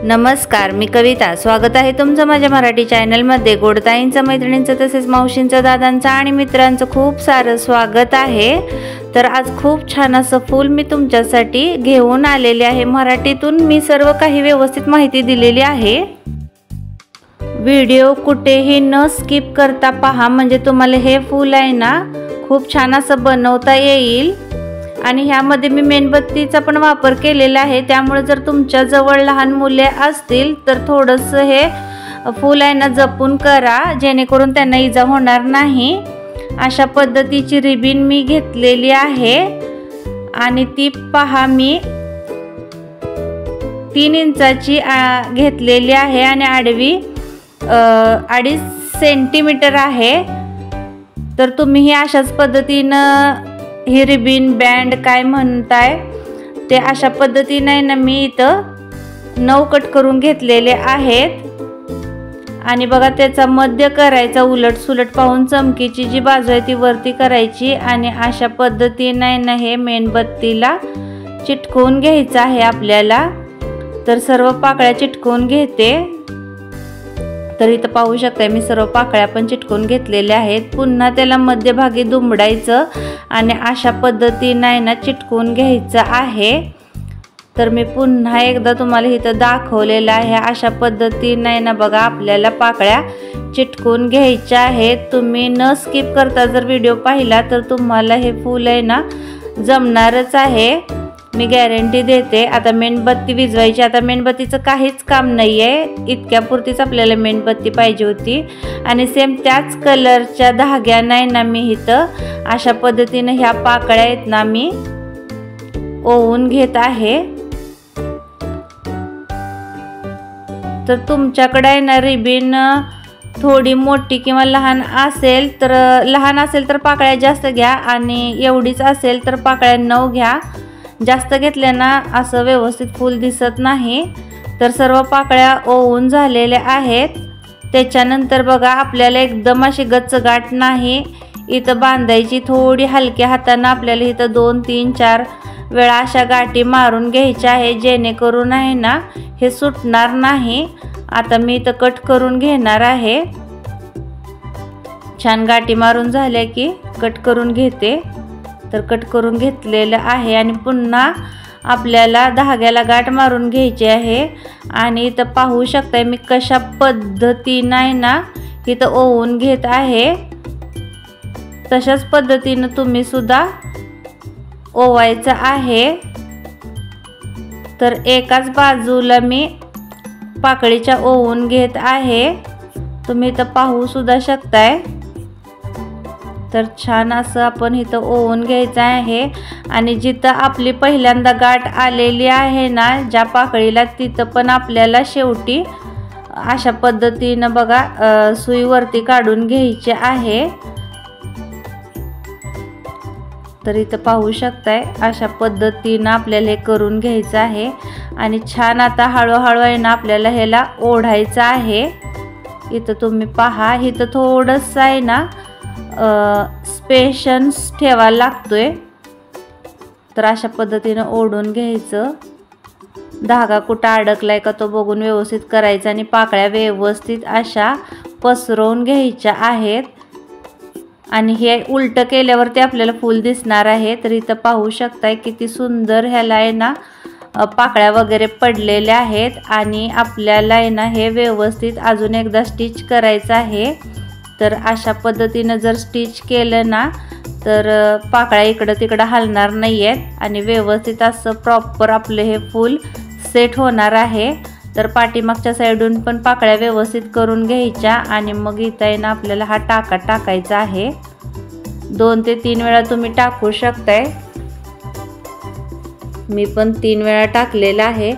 नमस्कार, मी कविता। स्वागत आहे तुमचं माझ्या मराठी चॅनलमध्ये। गोडताईंचं, मैत्रिणींचं, तसेच मावशींचं, दादांचं आणि मित्रांचं खूप सारं स्वागत आहे। तर आज खूप छान असं फूल मी तुमच्यासाठी घेऊन आलेले आहे। मराठीतून मी सर्व काही व्यवस्थित माहिती दिलेली आहे। व्हिडिओ कुठेही न स्किप करता पहा, म्हणजे तुम्हाला हे फूल आहे ना खूप छान असं बनवता येईल। आणि ह्यामध्ये मी मेणबत्तीचा पण वापर केलेला आहे, त्यामुळे जर तुमच्या जवळ लहान मुले असतील तर थोडंसं हे फूल आहे ना जपून करा, जेणेकरून त्यांना इजा होणार नाही। अशा पद्धतीची रिबीन मी घेतलेली आहे आणि ती पहा मी 3 इंचाची घेतलेली आहे आणि आडवी 2.5 सेंटीमीटर आहे। तर तुम्ही ही अशाच पद्धतीनं ही रिबीन बँड काय म्हणताय ते अशा पद्धतीने ना मी इथं 9 कट करून घेतलेले आहेत। आणि बघा त्याचा मध्य करायचा, उलट सुलट पाहून चमकीची जी बाजू आहे ती वरती करायची आणि अशा पद्धतीने ना हे मेणबत्तीला चिटकवून घ्यायचं आहे आपल्याला। तर सर्व पाकळ्या चिटकवून घेते। तर इथं पाहू शकता मी सर्व पाकळ्या पण चिटकवून घेतलेल्या आहेत। पुन्हा त्याला मध्यभागी दुमडायचं आणि अशा पद्धतीने ना चिटकवून घ्यायचं आहे। तर मी पुन्हा एकदा तुम्हाला इथं दाखवलेलं आहे। अशा पद्धतीने ना बघा आपल्याला पाकळ्या चिटकवून घ्यायच्या आहेत। तुम्ही न स्किप करता जर व्हिडिओ पाहिला तर तुम्हाला हे फूल आहे ना जमणारच आहे, मी गॅरंटी देते। आता मेणबत्ती विझवायची, आता मेणबत्तीचं काहीच काम नाही आहे, इतक्यापुरतीच आपल्याला मेणबत्ती पाहिजे होती। आणि सेम त्याच कलरच्या धाग्याने ना मी इथं अशा पद्धतीने ह्या पाकळ्या आहेत ना मी ओवून घेत आहे। तर तुमच्याकडे आहे ना रिबीन थोडी मोठी किंवा लहान असेल तर पाकळ्या जास्त घ्या आणि एवढीच असेल तर पाकळ्या 9 घ्या। जास्त घेतल्याना असं व्यवस्थित फूल दिसत नाही। तर सर्व पाकळ्या ओवून झालेल्या आहेत। त्याच्यानंतर बघा आपल्याला एकदम अशी गच्च गाठ नाही इथं बांधायची, थोडी हलक्या हाताने आपल्याला इथं 2, 3, 4 वेळा अशा गाठी मारून घ्यायच्या आहे, जेणेकरून आहे ना हे सुटणार नाही। आता मी इथं कट करून घेणार आहे। छान गाठी मारून झाल्या की कट करून घेते। तर कट करून घेतलेलं आहे आणि पुन्हा आपल्याला धाग्याला गाठ मारून घ्यायची आहे। आणि इथं पाहू शकताय मी कशा पद्धतीने ना इथं ओवून घेत आहे, तशाच पद्धतीने तुम्ही सुद्धा ओवायचं आहे। तर एकाच बाजूला मी पाकळीच्या ओवून घेत आहे, तुम्ही इथं पाहू सुद्धा शकताय। तर छान असं आपण इथं ओवून घ्यायचं आहे आणि जिथं आपली पहिल्यांदा गाठ आलेली आहे ना ज्या पाकळीला, तिथं पण आपल्याला शेवटी अशा पद्धतीनं बघा सुई वरती काढून घ्यायची आहे। तर इथं पाहू शकताय अशा पद्धतीनं आपल्याला हे करून घ्यायचं आहे। आणि छान आता हळूहळू आहे ना आपल्याला ह्याला ओढायचं आहे। इथं तुम्ही पहा, इथं थोडंसं आहे ना पेशन्स ठेवायला लागतोय। तर अशा पद्धतीनं ओढून घ्यायचं, धागा कुठं अडकलाय का तो बघून व्यवस्थित करायचा आणि पाकळ्या व्यवस्थित अशा पसरवून घ्यायच्या आहेत। आणि हे उलट केल्यावरती आपल्याला फूल दिसणार आहे। तर इथं पाहू शकताय किती सुंदर ह्याला आहे ना पाकळ्या वगैरे पडलेल्या आहेत। आणि आपल्याला आहे ना हे व्यवस्थित अजून एकदा स्टिच करायचं आहे। तर अशा पद्धतीनं जर स्टिच केलं ना तर पाकळ्या इकडं तिकडं हलणार नाही आहेत आणि व्यवस्थित असं प्रॉपर आपलं हे फूल सेट होणार आहे। तर पाठीमागच्या साईडून पण पाकळ्या व्यवस्थित करून घ्यायच्या आणि मग इथं आहे ना आपल्याला हा टाका टाकायचा आहे। 2 ते 3 वेळा तुम्ही टाकू शकताय, मी पण 3 वेळा टाकलेला आहे।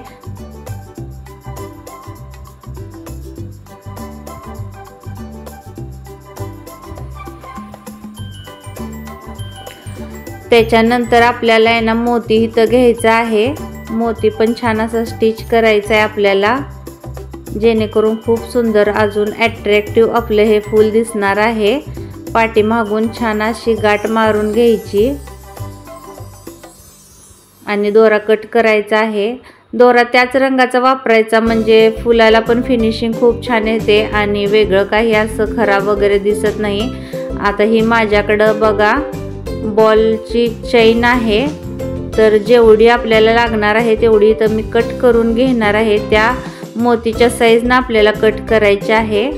त्याच्यानंतर आपल्याला आहे ना मोती इथं घ्यायचा आहे। मोती पण छान असं स्टिच करायचं आहे आपल्याला, जेणेकरून खूप सुंदर अजून अट्रॅक्टिव्ह आपलं हे फूल दिसणार आहे। पाठीमागून छान अशी गाठ मारून घ्यायची आणि दोरा कट करायचा आहे। दोरा त्याच रंगाचा वापरायचा, म्हणजे फुलाला पण फिनिशिंग खूप छान येते आणि वेगळं काही असं खराब वगैरे दिसत नाही. आता ही माझ्याकडं बघा बॉलची चैन आहे, तर जेवढी आपल्याला लागणार आहे तेवढी तर मी कट करून घेणार आहे. त्या मोतीच्या साईजनं आपल्याला कट करायची आहे.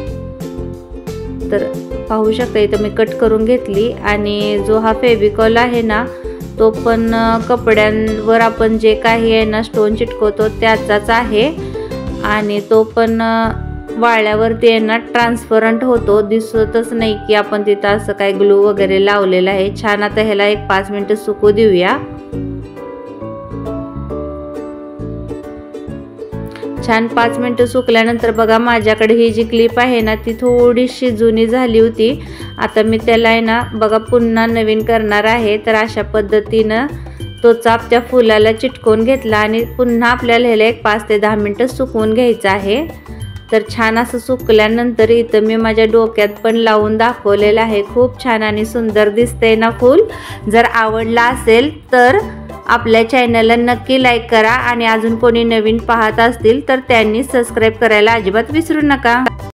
तर पाहू शकता इथं मी कट करून घेतली. आणि जो हा फेविकॉल आहे ना तो पण कपड्यांवर आपण जे काही आहे ना स्टोन चिटकवतो त्याचाच आहे आणि तो पण वाळल्यावरती आहे ना ट्रान्सपरंट होतो, दिसतच नाही की आपण तिथं असं काय ग्लू वगैरे लावलेलं आहे. छान आता ह्याला एक 5 मिनिटं सुकू देऊया. छान 5 मिनिटं सुकल्यानंतर बघा माझ्याकडे ही जी क्लिप आहे ना ती थोडीशी जुनी झाली होती. आता मी त्याला आहे ना बघा पुन्हा नवीन करणार आहे. तर अशा पद्धतीनं तो चाप त्या फुलाला चिटकवून घेतला आणि पुन्हा आपल्याला ह्याला एक 5 ते 10 मिनिटं सुकवून घ्यायचं आहे. तर छान असं सुकल्यानंतर इथं मी माझ्या डोक्यात पण लावून दाखवलेलं आहे. खूप छान आणि सुंदर दिसतंय ना फूल. जर आवडला असेल तर आपल्या चॅनलला नक्की लाईक करा आणि अजून कोणी नवीन पाहत असतील तर त्यांनी सबस्क्राईब करायला अजिबात विसरू नका.